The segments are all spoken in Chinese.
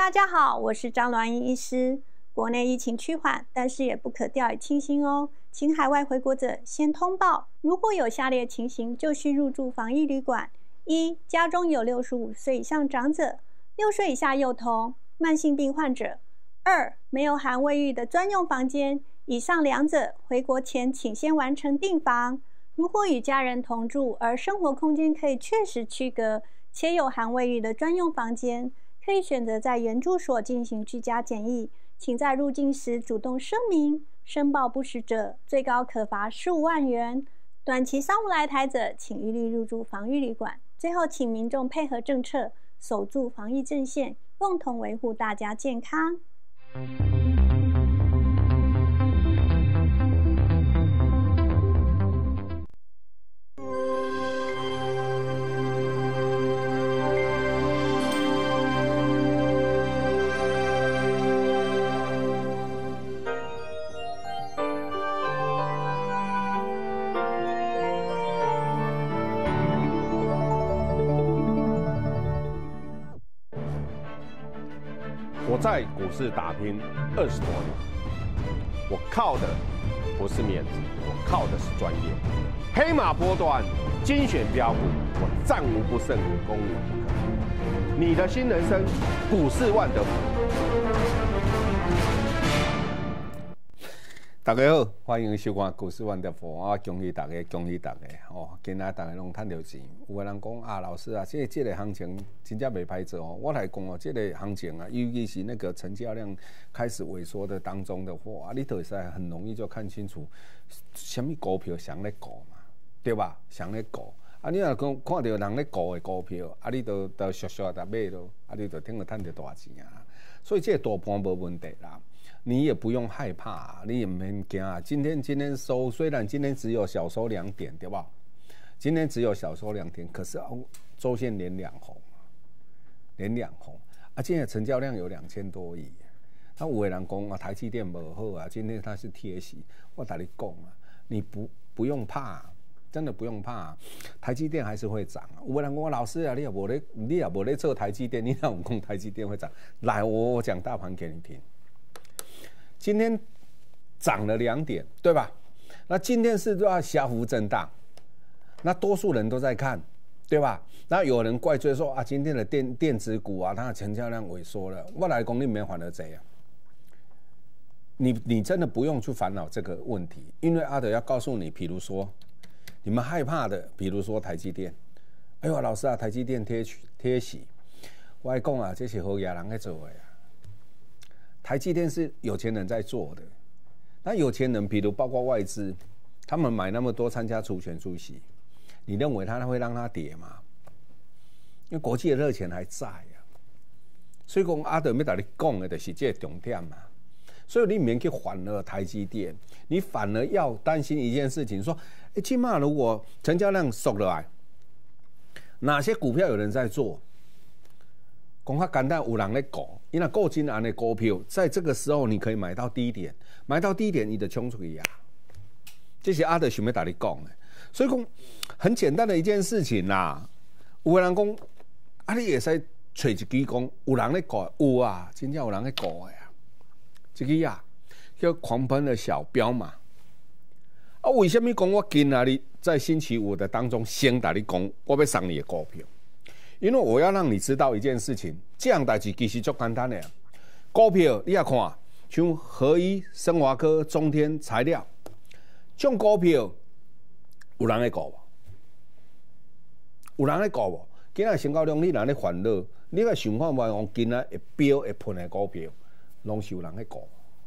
大家好，我是张鸾仪医师。国内疫情趋缓，但是也不可掉以轻心哦。请海外回国者先通报，如果有下列情形，就需入住防疫旅馆：一、家中有65岁以上长者、6岁以下幼童、慢性病患者；二、没有含卫浴的专用房间，以上两者回国前请先完成订房。如果与家人同住，而生活空间可以确实区隔，且有含卫浴的专用房间，可以选择在原住所进行居家检疫。请在入境时主动声明，申报不实者，最高可罚15万元。短期商务来台者，请一律入住防疫旅馆。最后，请民众配合政策，守住防疫阵线，共同维护大家健康。 我在股市打拼20多年，我靠的不是面子，我靠的是专业。黑马波段，精选标股，我战无不胜，攻无不克。你的新人生，股市万德福。 大家好，欢迎收看股市万德福啊！恭喜大家，恭喜大家哦！今仔大家拢赚到钱。有个人讲啊，老师啊，这个行情真正袂歹做哦。我来讲哦，这个行情啊，尤其是那个成交量开始萎缩的当中的话，你就会很容易就看清楚，什么股票谁在搞嘛，对吧？谁在搞？啊，你若看到人咧搞的股票，啊，你都熟熟的买咯，啊，你就听着赚到大钱啊。所以这个大盘无问题啦。你也不用害怕，你也免惊啊。今天收，虽然今天只有小收2点，对吧？今天只有小收2点，可是周线连2红，连2红啊！今天成交量有2000多亿。那有的人讲啊，台积电不好啊，今天它是贴息。我跟你讲啊，你不用怕，真的不用怕，台积电还是会涨。有的人讲老师啊，你也无咧做台积电，你哪有讲台积电会涨？来，我讲大盘给你听。今天涨了2点，对吧？那今天是要小幅震荡，那多数人都在看，对吧？那有人怪罪说啊，今天的电子股啊，它的成交量萎缩了。我来讲，你没烦恼这样，你真的不用去烦恼这个问题，因为阿德要告诉你，比如说你们害怕的，比如说台积电，哎呦，老师啊，台积电贴息，我来讲啊，这是好野人在做的啊。台积电是有钱人在做的，那有钱人，比如包括外资，他们买那么多参加除权除息，你认为他会让它跌吗？因为国际的热钱还在啊，所以讲阿德要跟你讲的就是这个重点嘛。所以你免去反了台积电，你反而要担心一件事情，说，起码如果成交量缩下来，哪些股票有人在做？讲较简单，有人在搞，因为够金安的股票，在这个时候你可以买到低点，买到低点你就冲出去呀。这是阿德想要跟你讲的，所以讲很简单的一件事情啦。有个人讲，啊，你也使找一支讲，有人在搞，有啊，真正有人在搞的呀。这个呀叫狂奔的小标嘛。啊，为什么讲我今日在星期五的当中先跟你讲，我要送你的股票？因为我要让你知道一件事情，这样代志其实足简单的。股票你也看，像合一、生华科、中天、材料，这种股票有人在搞无？有人在搞无？今仔成交量你若咧烦恼，你个想看卖讲今仔会飙会喷的股票，拢是有人在搞，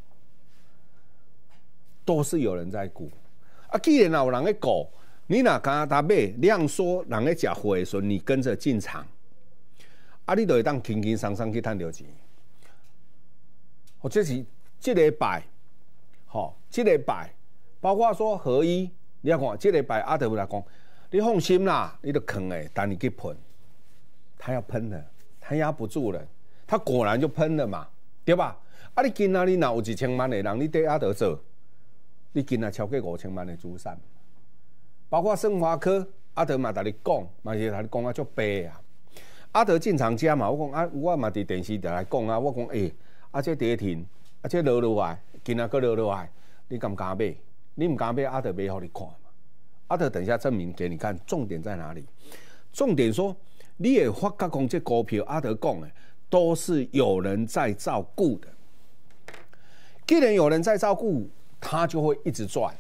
都是有人在估。啊，既然有人在搞。你若敢搭买量缩，人咧食货的时候，你跟着进场，啊，你就会当轻轻松松去赚到钱。或者是这礼拜，这礼拜，包括说合一，你要看这礼拜阿德来讲，你放心啦，你就坑诶，等你去喷，他要喷了，他压不住了，他果然就喷了嘛，对吧？啊，你今仔日若有1000万的人，你对阿德做，你今仔超过5000万的资产。包括生华科，阿德嘛，甲你讲，嘛是甲你讲啊，足白啊！ 阿德进场加嘛，我讲啊，我嘛伫电视台来讲啊，我讲这跌停，这落来，今仔个落来，你敢敢买？你唔敢买，阿德买互你看嘛。阿德等一下证明给你看，重点在哪里？重点说，你也发觉讲这股票，阿德讲的都是有人在照顾的。既然有人在照顾，他就会一直赚，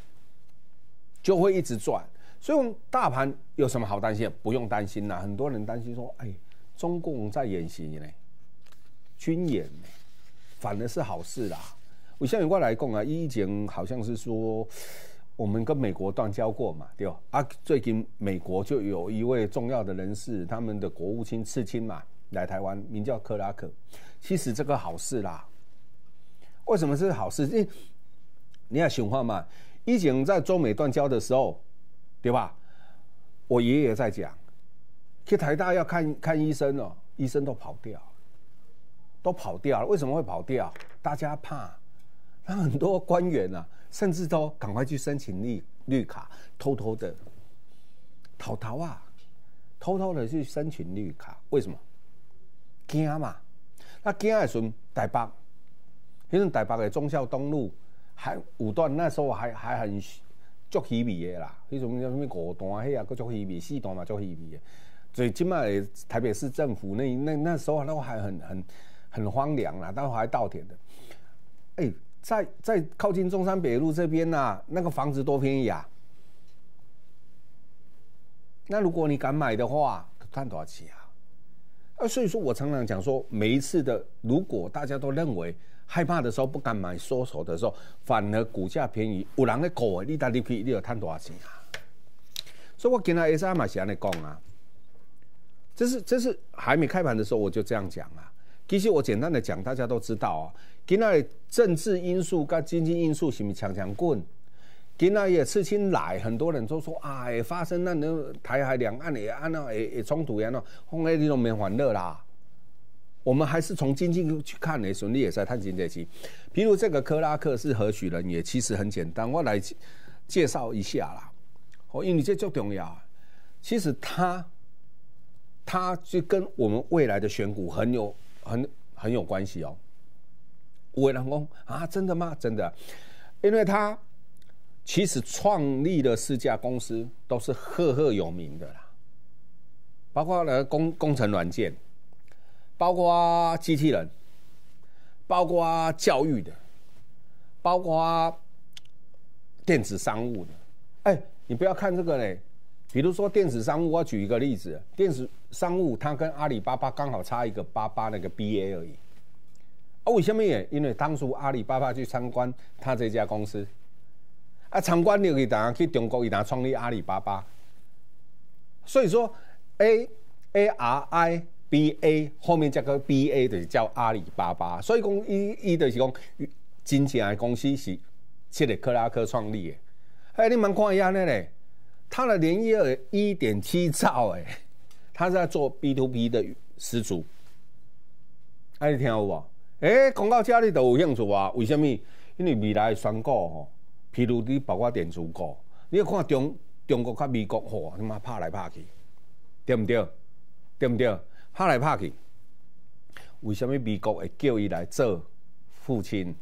所以我们大盘有什么好担心？不用担心啦。很多人担心说，中共在演习呢，军演呢，反而是好事啦。我像我来讲啊，以前好像是说我们跟美国断交过嘛，对吧？最近美国就有一位重要的人士，他们的国务卿次卿嘛，来台湾，名叫克拉克。其实这个好事啦。为什么是好事？因为你要想看嘛，以前在中美断交的时候，对吧？我爷爷在讲，去台大要看医生哦，医生都跑掉了。为什么会跑掉？大家怕，那很多官员啊，甚至都赶快去申请绿卡，偷偷的去申请绿卡。为什么？惊嘛。那惊的时候，台北。那阵台北的忠孝东路还五段，那时候还很足稀微的啦。那种什么五段迄啊，佫足稀微，4段嘛足稀微的。所以今麦台北市政府那时候都还很荒凉啦，都还稻田的。在靠近中山北路这边啊，那个房子多便宜啊！那如果你敢买的话，赚多少钱啊？所以说我常常讲说，每一次的，如果大家都认为害怕的时候不敢买，缩手的时候，反而股价便宜，有人在顾的，你带入去，你有赚多少钱啊？所以我今天下嘛是安尼讲啊，这是还没开盘的时候我就这样讲啊。其实我简单的讲，大家都知道啊。今天政治因素跟经济因素是不是强棍？今天也刺青来，很多人都说啊，会发生那台海两岸会冲突安怎，讲那你都免烦恼啦。我们还是从经济去看的时候，你也在看经济期。譬如这个克拉克是何许人也，其实很简单，我来介绍一下啦。因为这最重要。其实他就跟我们未来的选股很有关系哦。有的人说啊，真的吗？真的，因为他其实创立了4家公司，都是赫有名的啦，包括了工程软件，包括机器人，包括教育的，包括电子商务的。你不要看这个嘞，比如说电子商务，我举一个例子，电子商务它跟阿里巴巴刚好差一个88那个 BA 而已。为什么？因为当初阿里巴巴去参观他这家公司，参观了去中国，他创立阿里巴巴。所以说 ARIBA 后面加个 BA 就是叫阿里巴巴。所以讲伊就是讲真正的公司是这个克拉克创立的。你们看一下那嘞，他的年业额1.7兆他是在做 B2B 的始祖。你听有无？讲到这里就有兴趣啊？为什么？因为未来的选股譬如你包括电子股，你要看中国跟美国他妈拍来拍去，对不对？对不对？拍来拍去，为什么美国会叫伊来做父亲？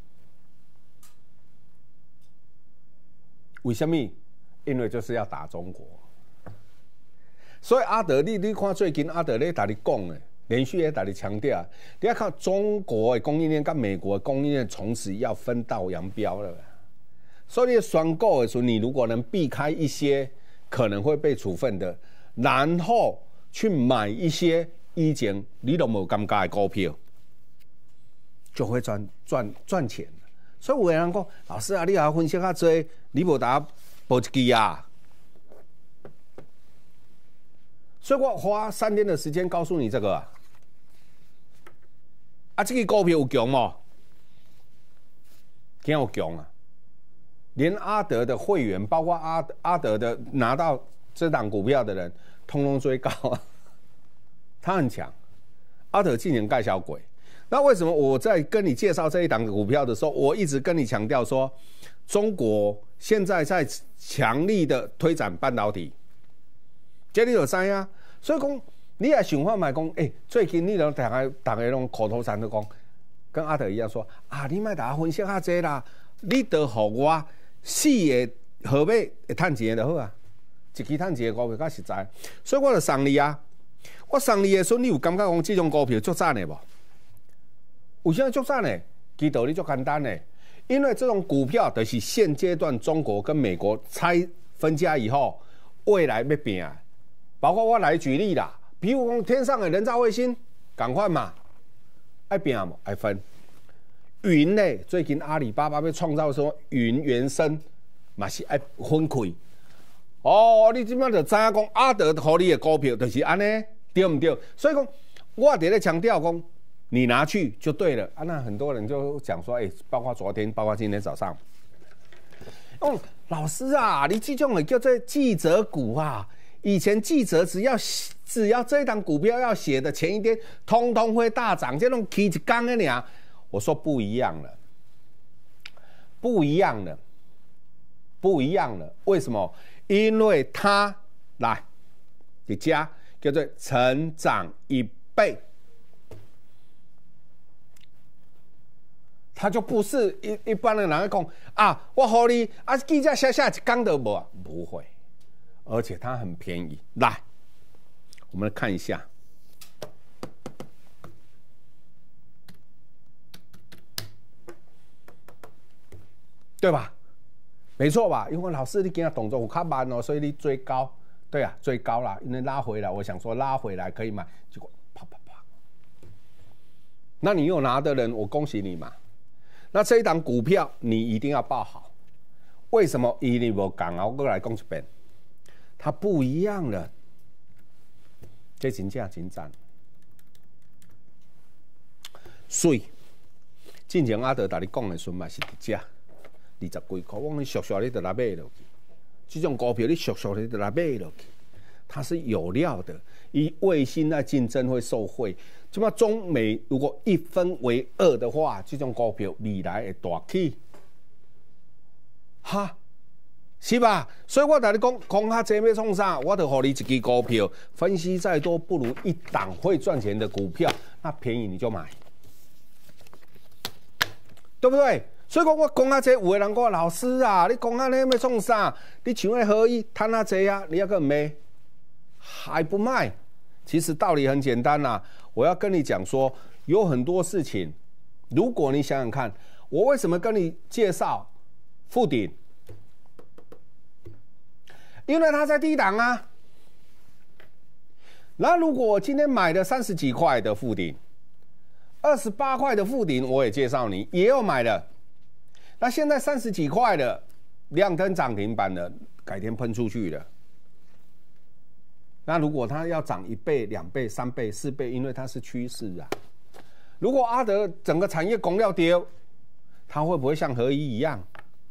为什么？因为就是要打中国。所以阿德，你看最近阿德咧跟你讲的。连续也大力强调，你要看中国的供应链跟美国的供应链从此要分道扬镳了。所以你选股的时候，你如果能避开一些可能会被处分的，然后去买一些以前你都没有感觉的股票，就会赚钱。所以有人讲，老师啊，你也分析较多，你无打报一支啊？所以我花3天的时间告诉你这个这个股票有强吗？挺有强啊！连阿德的会员，包括阿德的拿到这档股票的人，通通追高啊！他很强，阿德今年盖小鬼。那为什么我在跟你介绍这一档股票的时候，我一直跟你强调说，中国现在在强力的推展半导体，这里有3啊。所以讲， 你也想法买讲，最近你拢大家拢口头禅都讲，跟阿德一样说啊，你莫大家分析下这啦，你得互我4个号码会赚钱就好啊，一期赚钱的股票较实在，所以我就送你啊。我送你的时候，你有感觉讲这种股票足赞的无？为啥足赞的？其道理足简单的，因为这种股票就是现阶段中国跟美国拆分家以后，未来要拼。包括我来举例啦，比如讲天上的人造卫星，赶快嘛，爱拼嘛，爱分。云呢，最近阿里巴巴要创造说云原生，嘛是爱分开。哦，你即摆就知影讲阿德互你的股票就是安尼。对不对？所以讲，我在咧强调讲，你拿去就对了啊。那很多人就讲说，包括昨天，包括今天早上，老师啊，你这种的叫做记者股啊。以前记者只要这一档股票要写的前一天，通通会大涨，这种起一天的呢。我说不一样了，不一样了，不一样了。为什么？因为它来，你加。叫做成长1倍，他就不是一般的人讲啊，我和你啊，记者写一天都无啊，不会，而且它很便宜。来，我们来看一下，对吧？没错吧？因为老师你今日动作有较慢哦，所以你追高。对啊，最高啦，因为拉回来，我想说拉回来可以买，结果啪啪啪。那你有拿的人，我恭喜你嘛。那这一档股票你一定要抱好，为什么？因为无讲啊，我过来讲一遍，它不一样了。这真正真赞。所以，之前阿德甲你讲的时嘛是伫遮20几块，我讲你俗俗你就来买落去。这种股票你俗俗的就来买落去，它是有料的。以卫星在竞争会受惠，即嘛中美如果1分为2的话，这种股票未来会大起，哈，是吧？所以我跟你讲较济要创啥，我就给你一支股票，分析再多不如一档会赚钱的股票，那便宜你就买，对不对？所以讲，我讲啊，这有的人讲老师啊，你讲啊，你要创啥？你像那合一赚啊这啊，你要个买，还不卖？其实道理很简单啦、我要跟你讲说，有很多事情，如果你想想看，我为什么跟你介绍富鼎？因为它在低档啊。那如果我今天买的30几块的富鼎，28块的富鼎，我也介绍你，也有买的。那现在30几块的亮灯涨停板的，改天喷出去了。那如果它要涨1倍、2倍、3倍、4倍，因为它是趋势啊。如果阿德整个产业供料跌，它会不会像合一一样？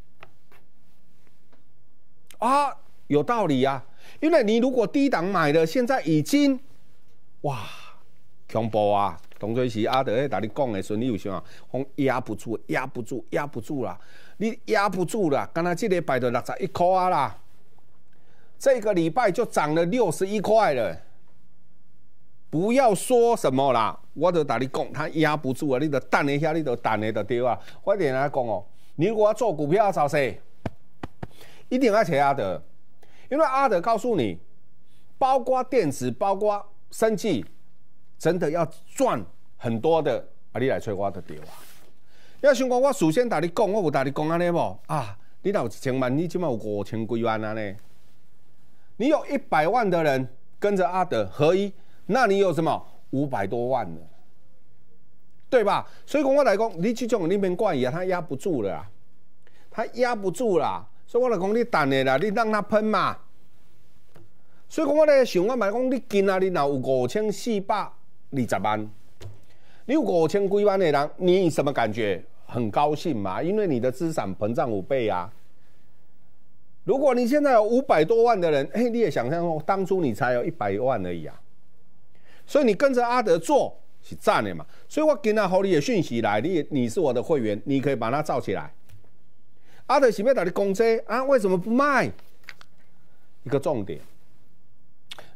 啊，有道理啊。因为你如果低档买的，现在已经哇恐怖啊！当作是阿德在跟你讲的时候，你有想讲压不住，压不住，压不住啦！你压不住啦！刚才这礼拜就61块啊啦，这个礼拜就涨了61块了。不要说什么啦，我就跟你讲，他压不住啊！你就等一下，你就等的就对啊！我一定来讲哦，你如果要做股票要找谁？一定要找阿德，因为阿德告诉你，包括电子，包括生技。真的要赚很多的啊！你来找我就对啊。要想讲，我事先跟你讲，我有跟你讲安尼无啊？你若有1000万，你起码有5000几万啊呢？你有100万的人跟着阿德合一，那你有什么500多万了，对吧？所以讲我来讲，你这种你免怪伊啊，他压不住了啦，他压不住啦。所以我来讲，你等的啦，你让他喷嘛。所以讲我咧想，我咪讲你今仔日若有5420万，你有5000几万的人，你什么感觉？很高兴嘛，因为你的资产膨胀5倍啊。如果你现在有500多万的人，你也想象说，当初你才有100万而已啊。所以你跟着阿德做是赞的嘛。所以我今仔给你的讯息来，你是我的会员，你可以把它罩起来。阿德是要跟你讲这啊，为什么不卖？一个重点。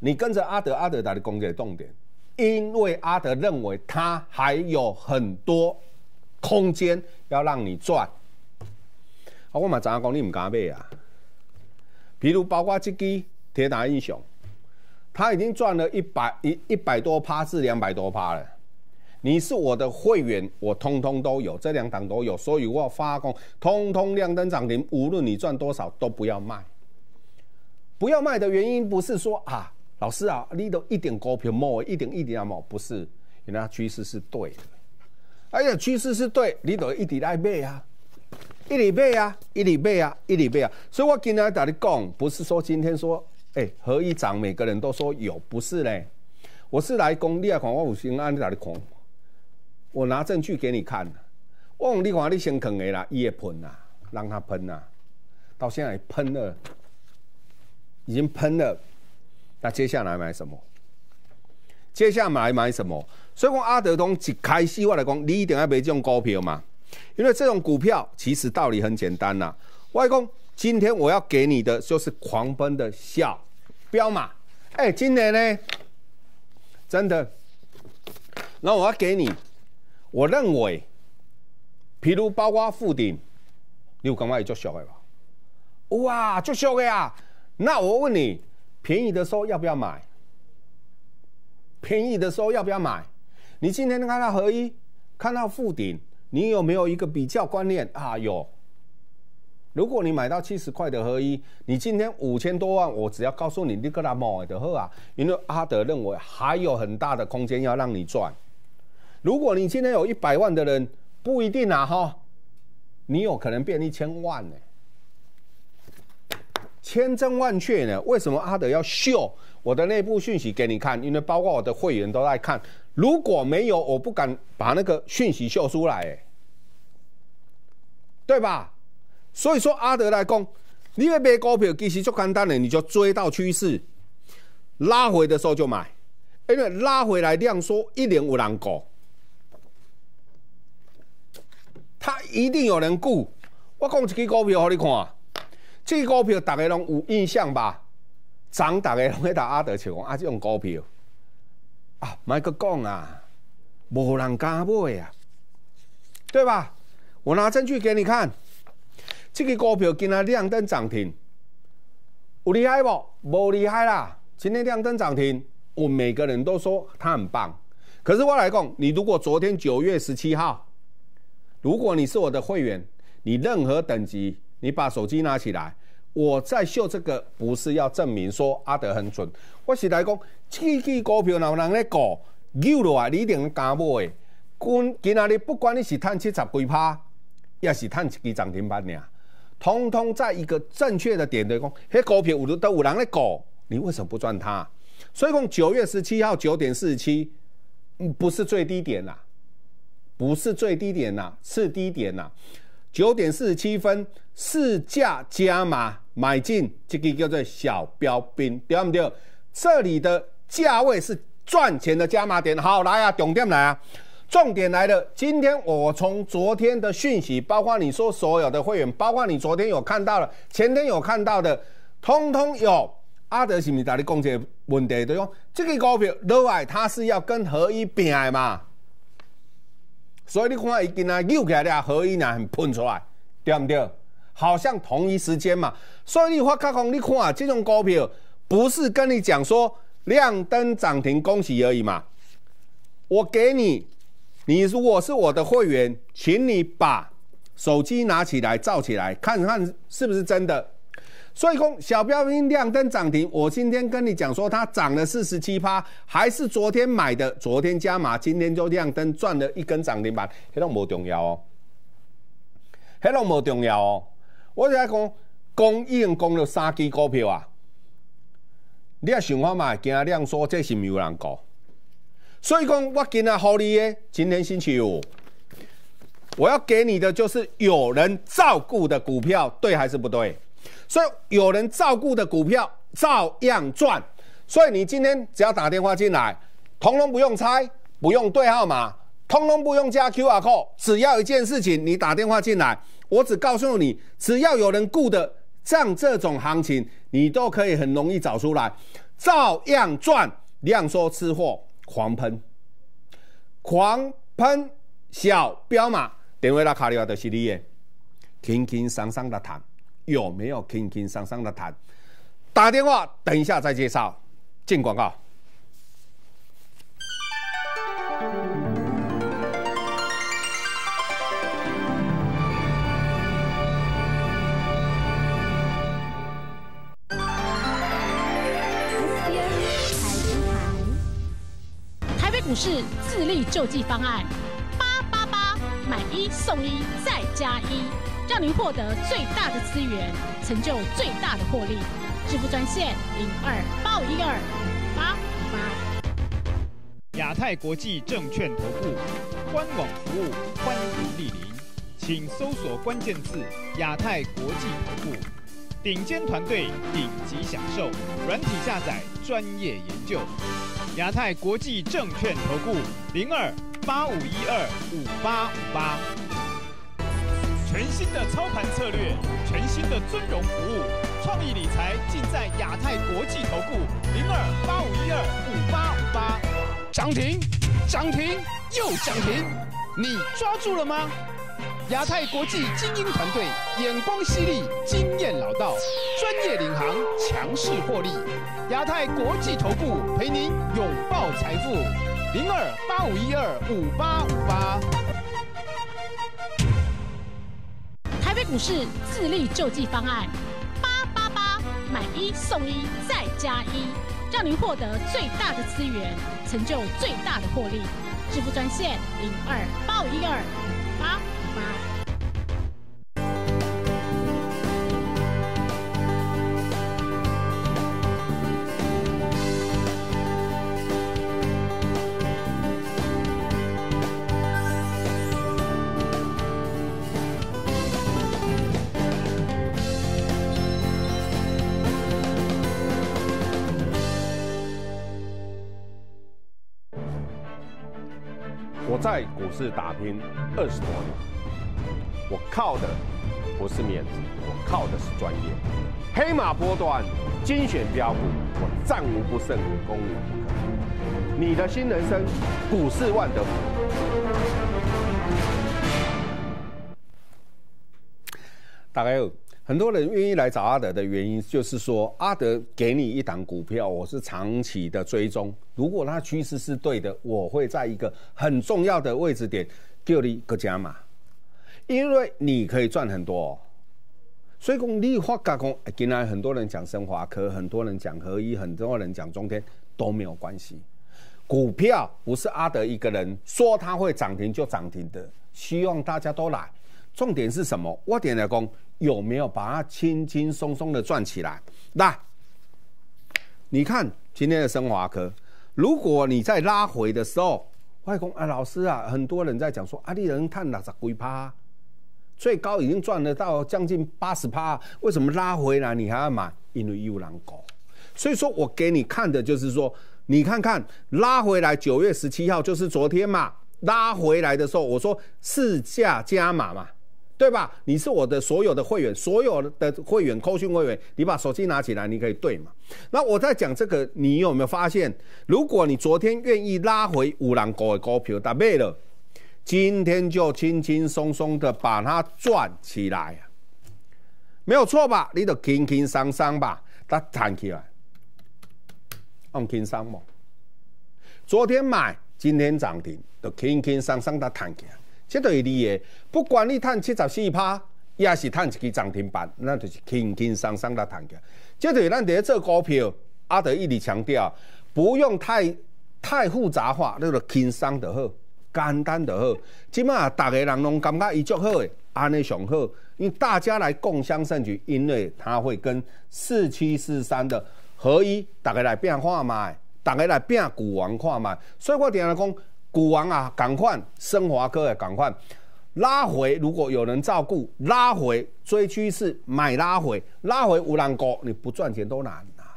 你跟着阿德来攻击重点，因为阿德认为他还有很多空间要让你赚。我嘛知影讲你唔敢买啊，比如包括这支铁打英雄，他已经赚了100多%至200多%了。你是我的会员，我通通都有，这2档都有，所以我发工通通亮灯涨停，无论你赚多少都不要卖。不要卖的原因不是说啊，老师啊，你都一点股票摸，一点啊摸，不是，原来趋势是对的。哎呀，趋势是对，你都一直来买啊，一直买啊。所以我今天跟你讲，不是说今天说，合一涨，每个人都说有，不是嘞。我是来讲，你来看我有先按你来看。我拿证据给你看，我用你看你先坑的啦，也喷啦，让他喷啦，到现在喷了，已经喷了，那接下来买什么？接下来买什么？所以讲阿德通一开始我来讲，你一定要买这种股票嘛，因为这种股票其实道理很简单啦。我来讲，今天我要给你的就是狂奔的小标码，今年呢，真的，然后我要给你。我认为，譬如包括富鼎，你有感觉会足俗的吧？哇，足俗的啊！那我问你，便宜的时候要不要买？便宜的时候要不要买？你今天看到合一，看到富鼎，你有没有一个比较观念啊？有。如果你买到70块的合一，你今天5000多万，我只要告诉你，你跟他买就好啊。因为阿德认为还有很大的空间要让你赚。如果你今天有100万的人，不一定啊哈，你有可能变1000万呢，千真万确呢。为什么阿德要秀我的内部讯息给你看？因为包括我的会员都在看，如果没有，我不敢把那个讯息秀出来，对吧？所以说阿德来讲，你要买股票其实最简单的，你就追到趋势，拉回的时候就买，因为拉回来量缩，一定有人顾。他一定有人顾。我讲一支股票给你看，这支股票大家拢有印象吧？涨大家拢在打阿德笑讲这种股票啊，莫阁讲啊，无人敢买啊，对吧？我拿证据给你看，这支股票今天亮灯涨停，有厉害不？无厉害啦。今天亮灯涨停，我每个人都说它很棒。可是我来讲，你如果昨天9月17号。如果你是我的会员，你任何等级，你把手机拿起来，我在秀这个不是要证明说阿德很准，我是来讲，这支股票有人在搞，扭落来你一定敢买。今仔日不管你是赚70几%，也是赚一支涨停板尔，通通在一个正确的点的讲，迄股票都有人在搞，你为什么不赚它？所以讲9月17号9点47，不是最低点啦。不是最低点啦，次低点啦。9点47分，市价加码买进，这个叫做小标兵，对不对？这里的价位是赚钱的加码点。好，来啊，重点来啊，重点来了。今天我从昨天的讯息，包括你说所有的会员，包括你昨天有看到的，前天有看到的，通通有。阿德是不是跟你讲这个问题？对讲，这个股票落来，它是要跟合一拼的嘛？所以你看，他今仔扭起来了，合一很喷出来，对不对？好像同一时间嘛。所以你发觉讲，你看这种股票，不是跟你讲说亮灯涨停恭喜而已嘛。我给你，你如果是我的会员，请你把手机拿起来照起来，看看是不是真的。所以讲小标兵亮灯涨停，我今天跟你讲说它涨了47%，还是昨天买的，昨天加码，今天就亮灯赚了一根涨停板，那都不重要哦，那都不重要哦。我在讲已经讲了3支股票啊，你也想法嘛，今仔亮说这是没有人讲，所以讲我今仔给你的，今天星期五，我要给你的就是有人照顾的股票，对还是不对？所以有人照顾的股票照样赚，所以你今天只要打电话进来，通通不用猜，不用对号码，通通不用加 QR code， 只要一件事情，你打电话进来，我只告诉你，只要有人顾的，像这种行情，你都可以很容易找出来。 照样赚，量缩吃货狂喷，小标码，电话来卡里话就是你的，轻轻松松的谈，有没有轻轻松松的谈？打电话，等一下再介绍。进广告。 台北股市自力救济方案888买1送1再加1，让您获得最大的资源，成就最大的获利。支付专线02-8512-5858。 亚太国际证券投顾官网服务欢迎莅临，请搜索关键字亚太国际投顾，顶尖团队，顶级享受，软体下载，专业研究。亚太国际证券投顾02-8512-5858。全新的操盘策略，全新的尊荣服务，创意理财尽在亚太国际投顾02-8512-5858。涨停，涨停又涨停，你抓住了吗？亚太国际精英团队，眼光犀利，经验老道，专业领航，强势获利。亚太国际投顾陪您拥抱财富，02-8512-5858。 台北股市自力救济方案888买1送1再加1，让您获得最大的资源，成就最大的获利。支付专线02-8512-5858。 我在股市打拼20多年，我靠的不是面子，我靠的是专业。黑马波段，精选标股，我战无不胜，攻无不克。你的新人生，股市万德福。 大概有很多人愿意来找阿德的原因，就是说阿德给你一档股票，我是长期的追踪，如果它趋势是对的，我会在一个很重要的位置点叫你个加码，因为你可以赚很多哦。所以讲你发觉讲，今天很多人讲升华科，很多人讲合一，很多人讲中天都没有关系。股票不是阿德一个人说它会涨停就涨停的，希望大家都来。重点是什么？我点来讲，有没有把它轻轻松松的赚起来？来，你看今天的升华科，如果你在拉回的时候，我讲啊，老师啊，很多人在讲说，啊，你能看60几%，最高已经赚得到将近80%，为什么拉回来你还要买？因为有人搞。所以说我给你看的就是说，你看看拉回来9月17号就是昨天嘛，拉回来的时候我说市价加码嘛。对吧？你是我的所有的会员，所有的会员扣讯会员，你把手机拿起来，你可以对嘛？那我在讲这个，你有没有发现？如果你昨天愿意拉回5人股的股票，打买了，今天就轻轻松松的把它赚起来，没有错吧？你就轻轻松松吧，它弹起来，很轻松嘛。昨天买，今天涨停，就轻轻松松的弹起来。这就是你的，不管你赚74%，也是赚一支涨停板，那就是轻轻松松的赚起来。这就是咱在做股票，阿德一直强调，不用太复杂化，那个轻松就好，简单就好。即马大家人拢感觉伊足好的，安尼上好，因为大家来共襄盛举，因为它会跟4743的合一，大家来变看卖，大家来变股王看卖，所以我定来讲。股王啊，赶快升华科也赶快拉回，如果有人照顾，拉回追趋势买拉回有人股，你不赚钱都难啊。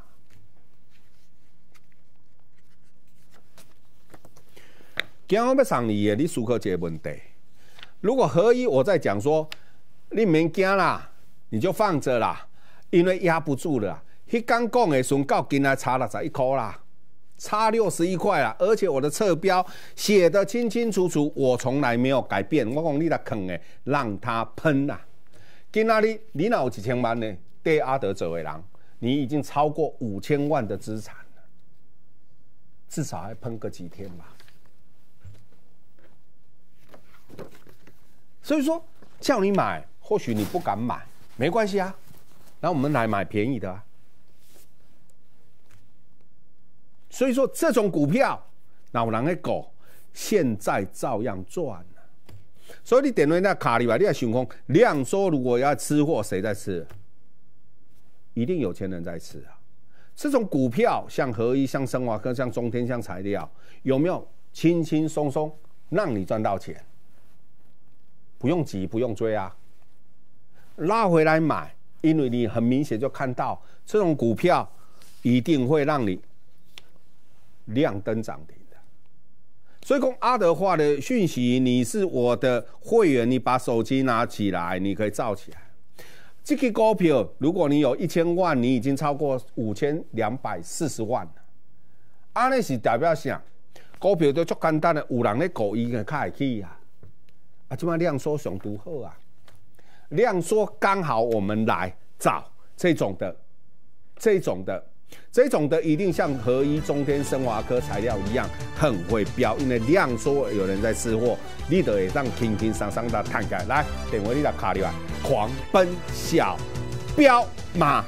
今天我要上你的，你思考一个问题：如果合一，我在讲说，你免惊啦，你就放着啦，因为压不住了。 迄天讲的时到今仔差61块啦，差61块啦，而且我的侧标写得清清楚楚，我从来没有改变。我讲你来坑的，让它喷啦。今仔日你若有1000万呢，对阿德者为人，你已经超过5000万的资产了，至少还喷个几天吧。所以说叫你买，或许你不敢买，没关系啊，然后我们来买便宜的啊。所以说这种股票，哪有人在搞？现在照样赚啊。所以你点位那卡里吧，你要想讲，量缩如果要吃货，谁在吃？一定有钱人在吃啊。这种股票，像合一、像生华科、像中天、像材料，有没有轻轻松松让你赚到钱？不用急，不用追啊，拉回来买，因为你很明显就看到这种股票一定会让你亮灯涨停的。所以讲阿德化的讯息，你是我的会员，你把手机拿起来，你可以照起来。这个股票，如果你有1000万，你已经超过5240万了。安尼是代表啥？股票都足简单的，有人咧搞伊个较会起啊。啊，这摆量缩上独好啊，量缩刚好我们来找这种的一定像合一、中天、生华科材料一样很会飙，因为量缩有人在吃货，你就会让轻轻松松的摊开来，电话你来卡里来，狂奔小飙马。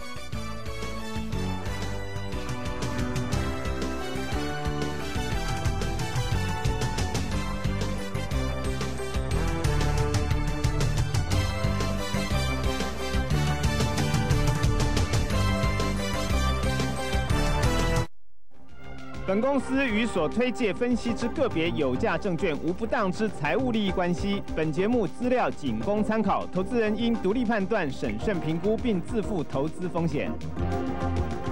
本公司与所推介分析之个别有价证券无不当之财务利益关系。本节目资料仅供参考，投资人应独立判断、审慎评估，并自负投资风险。